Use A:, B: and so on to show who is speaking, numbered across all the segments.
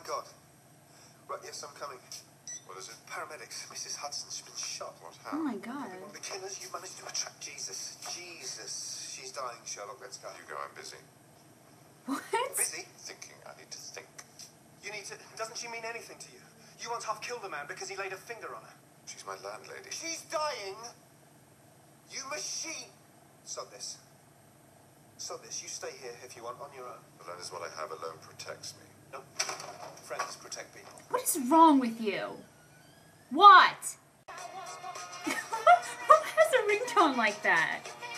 A: thank God. Right, yes, I'm coming.
B: What is it?
A: Paramedics. Mrs. Hudson's been shot.
B: What
C: Oh
B: happened?
C: my God.
A: The killers, you managed to attract Jesus. Jesus. She's dying, Sherlock. Let's go.
B: You go, I'm busy.
C: What?
A: Busy?
B: Thinking, I need to think.
A: You need to... Doesn't she mean anything to you? You once half killed a man because he laid a finger on her.
B: She's my landlady.
A: She's dying! You machine! Stop this. Stop this. You stay here if you want, on your own.
B: But that is what I have alone protects me.
A: No. Friends protect people.
C: What is wrong with you? What? Who has a ringtone like that?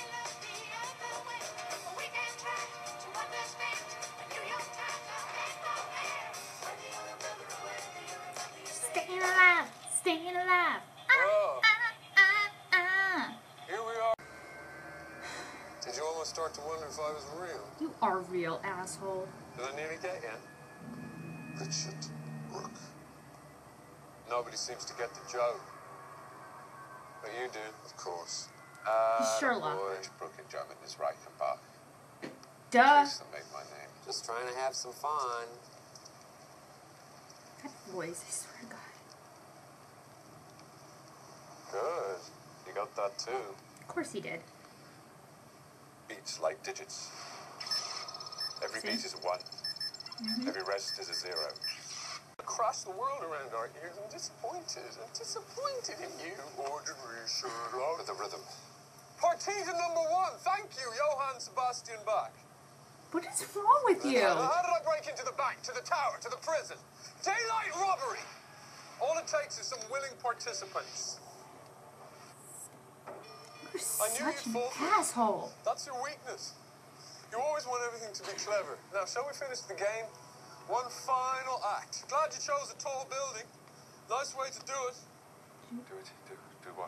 C: Staying alive, staying alive.
D: Here we are. Did you almost start to wonder if I was real?
C: You are real, asshole.
D: Did I nearly get you?
B: Richard Brooke.
D: Nobody seems to get the joke. But you do.
B: Of course.
C: Sherlock.
D: Boy, Brooke in German is Reichenbach.
C: Duh.
D: Place that made my name. Just trying to have some fun.
C: That voice, I swear to God.
D: Good. You got that too.
C: Of course he did.
D: Beats like digits. Every
C: See?
D: beat is a 1. Every rest is a 0. Across the world around our ears, I'm disappointed. I'm disappointed in you, ordinary Sherlock.
B: With the rhythm.
D: Partisan number 1. Thank you, Johann Sebastian Bach.
C: What is wrong with you?
D: Now, how did I break into the bank, to the tower, to the prison? Daylight robbery! All it takes is some willing participants.
C: You're
D: I knew
C: such
D: you'd
C: an
D: fall for it.
C: asshole.
D: That's your weakness. You always want everything to be clever. Now, shall we finish the game? One final act. Glad you chose a tall building. Nice way to do it.
B: Do it. Do what?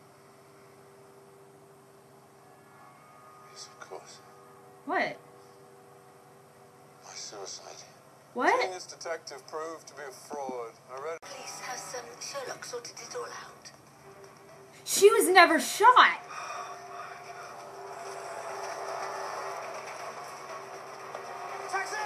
B: Yes, of course.
C: What?
B: My suicide.
C: What?
D: Genius detective proved to be a fraud. I read it.
E: Police has Sherlock sorted it all out.
C: She was never shot.
A: Taxi!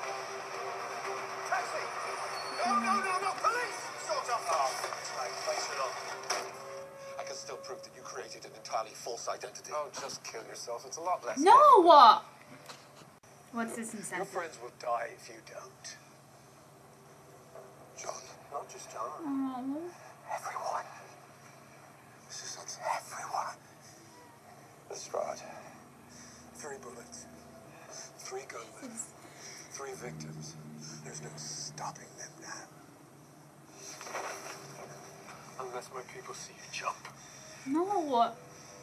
A: Taxi! No, police! Sort of. Place it on. I can still prove that you created an entirely false identity.
D: Oh, just kill yourself. It's a lot less.
C: No. What's this
A: Your
C: incentive?
A: friends will die if you don't.
B: John.
A: Not just John.
C: Oh.
A: Everyone.
B: Mrs. Hudson.
A: Everyone.
B: Lestrade.
A: 3 bullets. 3 gunmen. 3 victims. There's no stopping them now. Unless my people see you jump.
C: No.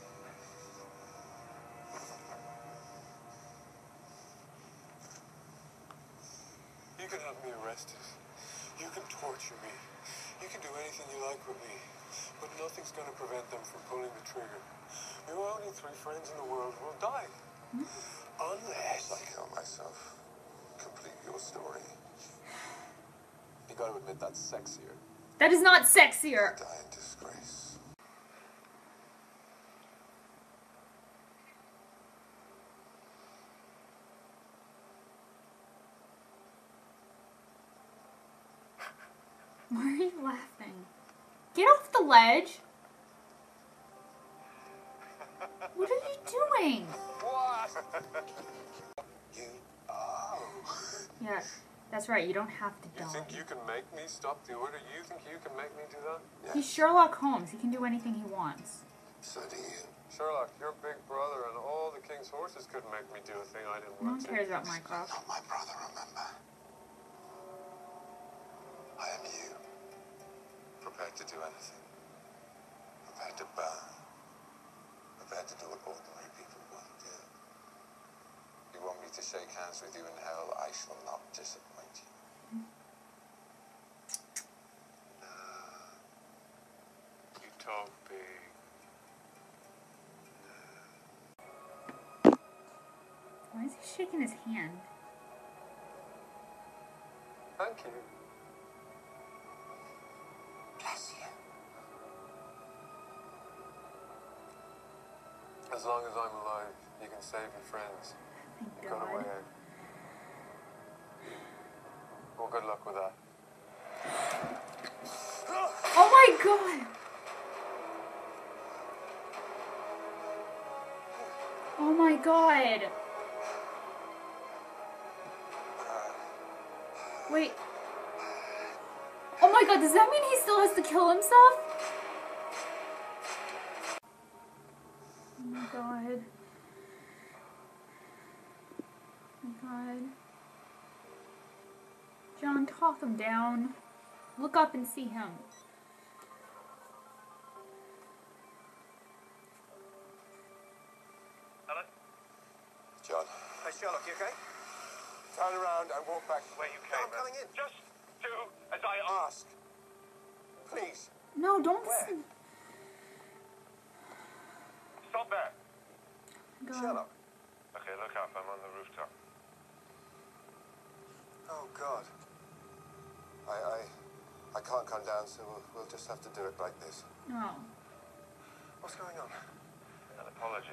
D: You can have me arrested. You can torture me. You can do anything you like with me. But nothing's going to prevent them from pulling the trigger. Your only 3 friends in the world will die.
B: Unless I kill myself. Complete your story.
D: You got to admit that's sexier.
C: That is not sexier.
B: Die in disgrace.
C: Why are you laughing? Get off the ledge. What are you doing?
D: What?
A: You. Oh.
C: Yeah, that's right. You don't have to
D: You
C: die.
D: think you can make me stop the order? You think you can make me do that?
C: He's Sherlock Holmes. He can do anything he wants.
B: So do you.
D: Sherlock, your big brother and all the king's horses couldn't make me do a thing I didn't
C: No one
D: want to.
C: cares about Mycroft.
B: Not my brother, remember. I am you. Prepared to do anything. Prepared to burn. Prepared to do what ordinary people won't do. You want me to shake hands with you in hell? I shall not disappoint you.
D: You talk big.
C: Why is he shaking his hand?
D: Thank you.
A: Bless you.
D: As long as I'm alive, you can save your friends.
C: Thank
D: Got a way
C: God.
D: out. Well, good luck with that.
C: Oh my god! Oh my god! Wait. Oh my god, does that mean he still has to kill himself? Oh my god. Oh my god. John, talk him down. Look up and see him.
A: Hello?
B: John.
A: Hey, Sherlock, you okay?
B: Turn around and walk back where you came.
A: I'm coming in.
B: Just do as I ask. Please.
C: No, don't.
B: Where? Stop there.
C: God.
B: Sherlock. Okay, look up. I'm on the rooftop. Oh, God. I can't come down, so we'll just have to do it like this.
C: No.
B: What's going on? An apology.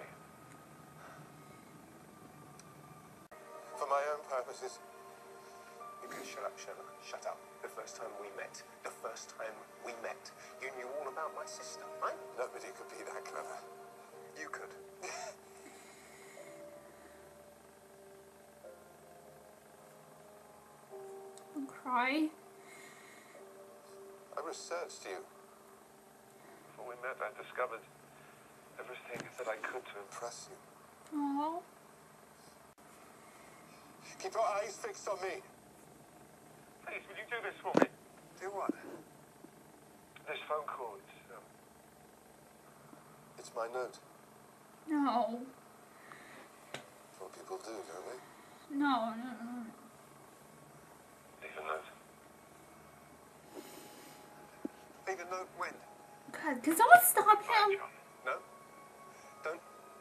B: For my own purposes.
A: You can shut up, Sherlock. Shut up. The first time we met, you knew all about my sister, right?
B: Nobody could be that clever.
A: You could.
C: Don't cry.
B: I researched you.
D: Before we met, I discovered everything that I could to
B: Impress you.
C: Aww.
B: Keep your eyes fixed on me.
D: Please, will you do this for me?
B: Do what?
D: This phone call,
B: It's my note.
C: No.
B: That's what people do, don't they?
C: No.
D: leave a note.
A: Leave a note when?
C: God, can someone stop him?
D: John.
A: No? Don't.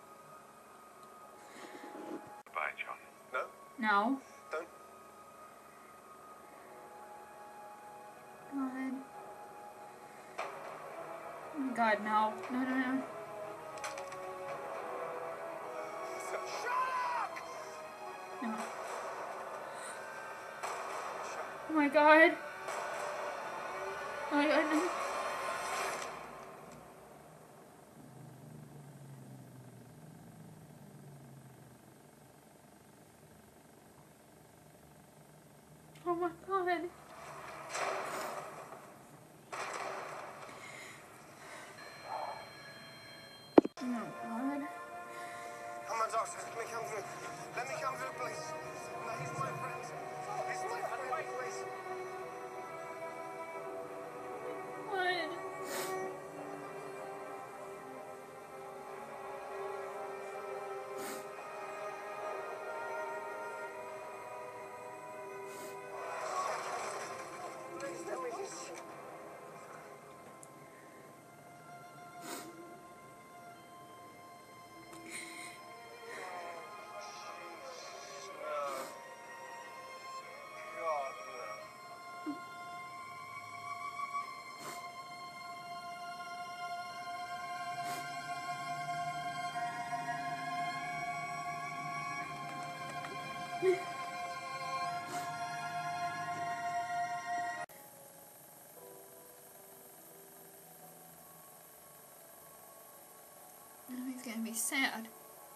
D: Bye, John.
A: No?
C: No.
A: Don't.
C: God. Oh my god, no. No.
A: Sherlock!
C: No. Oh my god. Oh my god, no. Oh my god. Oh my god.
A: Come on, doctor. Let me come through. Let me come through, please. No, he's my friend. He's my friend, please.
C: What?
A: Please, let me just...
C: Now he's gonna be sad.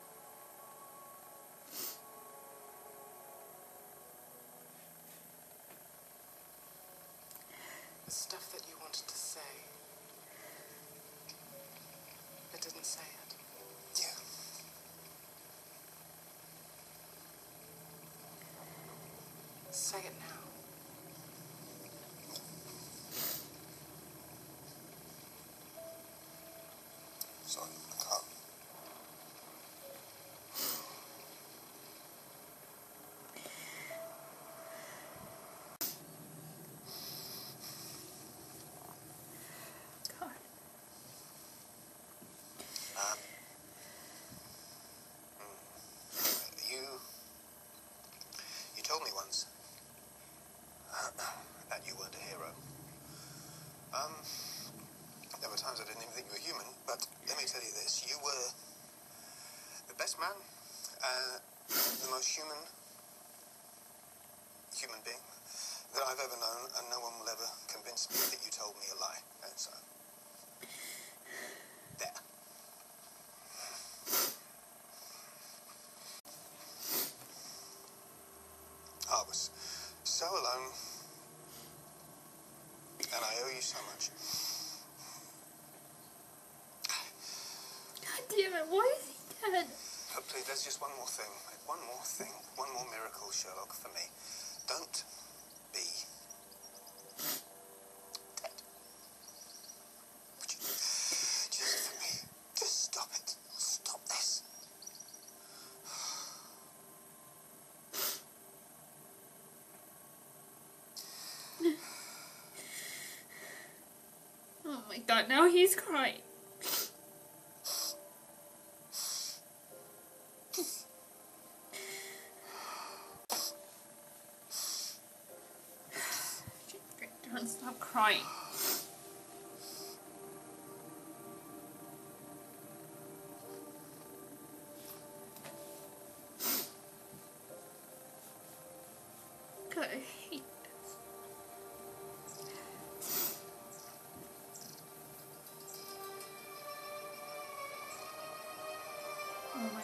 F: The stuff that you wanted to say, but didn't say it.
A: Yeah.
F: Say it now.
B: Sorry, I can't.
C: God.
A: You told me once
B: so alone. And I owe you so much.
C: God damn it, why is he dead?
B: But please, there's just one more thing. One more thing. One more miracle, Sherlock, for me. Don't be dead. Would you? Just for me. Just stop it. Stop this.
C: Oh my god, now he's crying. Don't stop crying. God, I hate this. Oh my.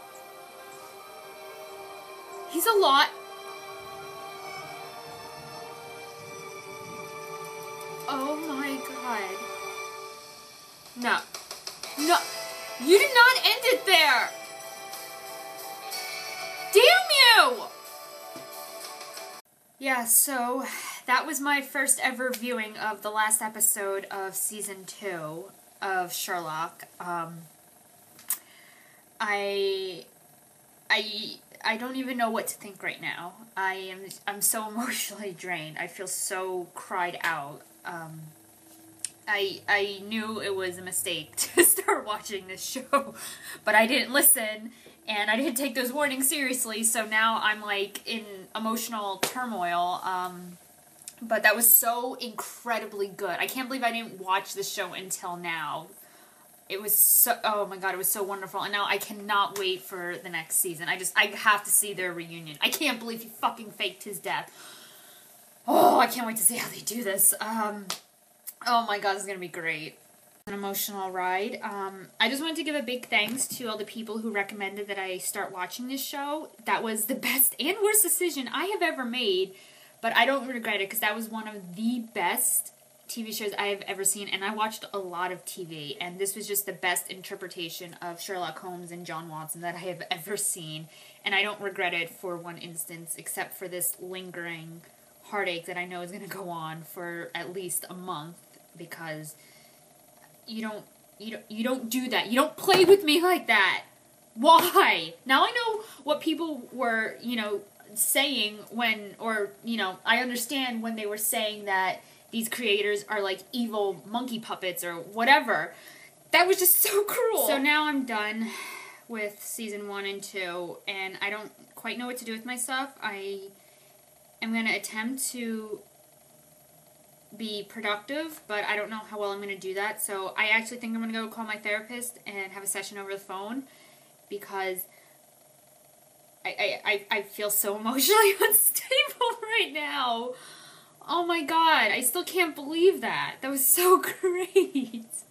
C: He's a lot. Oh my god. No. No. You did not end it there! Damn you! Yeah, so that was my first ever viewing of the last episode of season 2 of Sherlock. I don't even know what to think right now. I'm so emotionally drained. I feel so cried out. I knew it was a mistake to start watching this show, but I didn't listen, and I didn't take those warnings seriously, so now I'm like in emotional turmoil. But that was so incredibly good. I can't believe I didn't watch the show until now. It was so, oh my god, it was so wonderful. And now I cannot wait for the next season. I have to see their reunion. I can't believe he fucking faked his death. Oh, I can't wait to see how they do this. Oh my god, this is gonna be great. An emotional ride. I just wanted to give a big thanks to all the people who recommended that I start watching this show. That was the best and worst decision I have ever made, but I don't regret it because that was one of the best TV shows I have ever seen, and I watched a lot of TV, and this was just the best interpretation of Sherlock Holmes and John Watson that I have ever seen, and I don't regret it for one instance, except for this lingering heartache that I know is going to go on for at least a month, because you don't do that. You don't play with me like that. Why? Now I know what people were, saying when, or, I understand when they were saying that these creators are like evil monkey puppets or whatever. That was just so cruel. So now I'm done with season 1 and 2, and I don't quite know what to do with myself. I am going to attempt to be productive, but I don't know how well I'm going to do that. So I actually think I'm going to go call my therapist and have a session over the phone, because I feel so emotionally unstable right now. Oh my god, I still can't believe that. That was so great.